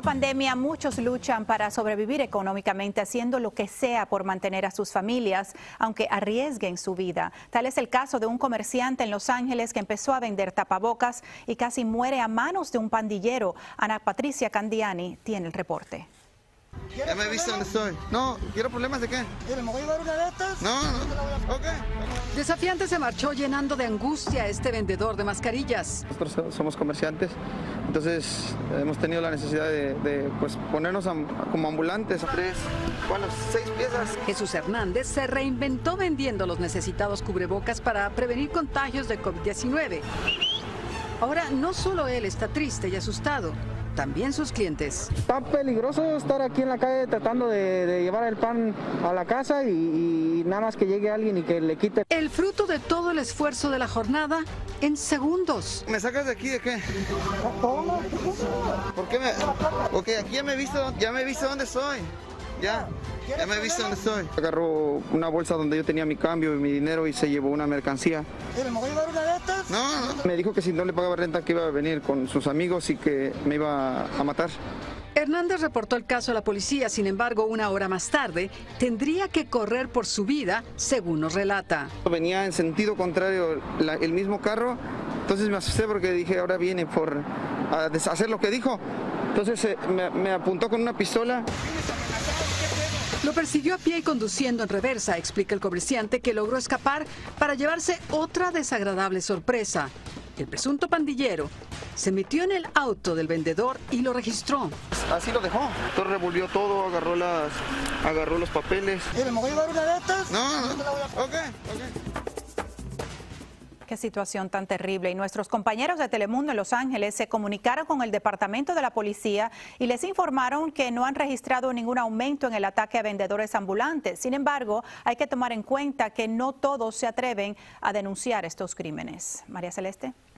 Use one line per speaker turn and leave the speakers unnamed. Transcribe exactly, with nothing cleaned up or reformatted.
pandemia, muchos luchan para sobrevivir económicamente, haciendo lo que sea por mantener a sus familias, aunque arriesguen su vida. Tal es el caso de un comerciante en Los Ángeles que empezó a vender tapabocas y casi muere a manos de un pandillero. Ana Patricia Candiani tiene el reporte.
Ya me he visto dónde estoy. No, ¿quiero problemas de qué?
¿Me voy a llevar una de estas?
No, no, ok.
Desafiante se marchó llenando de angustia a este vendedor de mascarillas.
Nosotros somos comerciantes, entonces hemos tenido la necesidad de, de pues, ponernos a, como ambulantes. Tres, bueno, seis piezas.
Jesús Hernández se reinventó vendiendo los necesitados cubrebocas para prevenir contagios de COVID diecinueve. Ahora no solo él está triste y asustado, también sus clientes.
Está peligroso estar aquí en la calle tratando de, de llevar el pan a la casa y, y nada más que llegue alguien y que le quite.
El fruto de todo el esfuerzo de la jornada en segundos.
¿Me sacas de aquí de qué? ¿Por qué me...? Ok, aquí ya me he visto, ya me he visto dónde estoy. Ya, ya me he visto dónde estoy. Agarró una bolsa donde yo tenía mi cambio y mi dinero y se llevó una mercancía.
¿Me voy a llevar una de estas?
No, no. Me dijo que si no le pagaba renta que iba a venir con sus amigos y que me iba a matar.
Hernández reportó el caso a la policía, sin embargo, una hora más tarde, tendría que correr por su vida, según nos relata.
Venía en sentido contrario la, el mismo carro, entonces me asusté porque dije, ahora viene por a hacer lo que dijo. Entonces eh, me, me apuntó con una pistola.
Lo persiguió a pie y conduciendo en reversa, explica el comerciante, que logró escapar para llevarse otra desagradable sorpresa. El presunto pandillero se metió en el auto del vendedor y lo registró.
Así lo dejó. Entonces revolvió todo, agarró las, agarró los papeles.
¿Me voy a llevar una de estas?
No, no, ok, ok.
Qué situación tan terrible. Y nuestros compañeros de Telemundo en Los Ángeles se comunicaron con el Departamento de la Policía y les informaron que no han registrado ningún aumento en el ataque a vendedores ambulantes. Sin embargo, hay que tomar en cuenta que no todos se atreven a denunciar estos crímenes. María Celeste.